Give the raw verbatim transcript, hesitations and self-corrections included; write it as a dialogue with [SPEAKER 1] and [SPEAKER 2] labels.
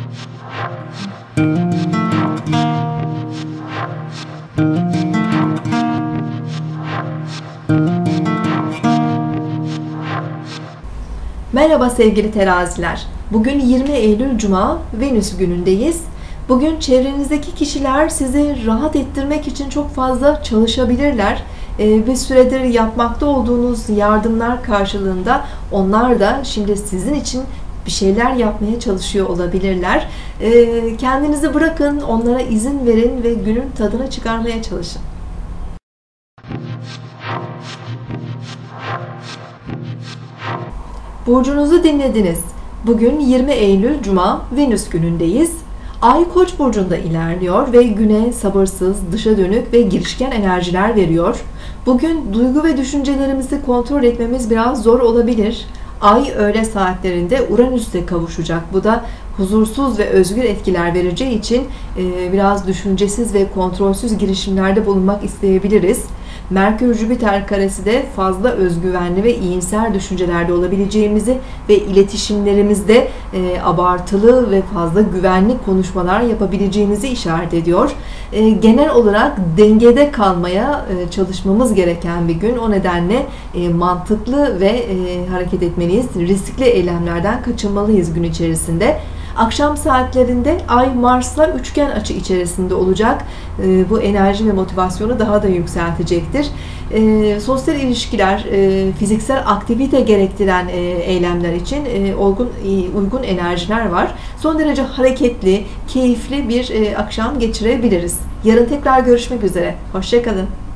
[SPEAKER 1] Merhaba sevgili teraziler. Bugün yirmi Eylül Cuma, Venüs günündeyiz. Bugün çevrenizdeki kişiler sizi rahat ettirmek için çok fazla çalışabilirler. Ee, bir süredir yapmakta olduğunuz yardımlar karşılığında onlar da şimdi sizin için bir şeyler yapmaya çalışıyor olabilirler. Ee, kendinizi bırakın, onlara izin verin ve günün tadını çıkarmaya çalışın. Burcunuzu dinlediniz. Bugün yirmi Eylül Cuma, Venüs günündeyiz. Ay Koç burcunda ilerliyor ve güne sabırsız, dışa dönük ve girişken enerjiler veriyor. Bugün duygu ve düşüncelerimizi kontrol etmemiz biraz zor olabilir. Ay öğle saatlerinde Uranüs'te kavuşacak. Bu da huzursuz ve özgür etkiler vereceği için biraz düşüncesiz ve kontrolsüz girişimlerde bulunmak isteyebiliriz. Merkür-Jüpiter karesi de fazla özgüvenli ve iyimser düşüncelerde olabileceğimizi ve iletişimlerimizde e, abartılı ve fazla güvenli konuşmalar yapabileceğimizi işaret ediyor. E, genel olarak dengede kalmaya e, çalışmamız gereken bir gün. O nedenle e, mantıklı ve e, hareket etmeliyiz. Riskli eylemlerden kaçınmalıyız gün içerisinde. Akşam saatlerinde Ay Mars'la üçgen açı içerisinde olacak. E, bu enerji ve motivasyonu daha da yükseltecektir. E, sosyal ilişkiler, e, fiziksel aktivite gerektiren e, eylemler için e, uygun, e, uygun enerjiler var. Son derece hareketli, keyifli bir e, akşam geçirebiliriz. Yarın tekrar görüşmek üzere. Hoşça kalın.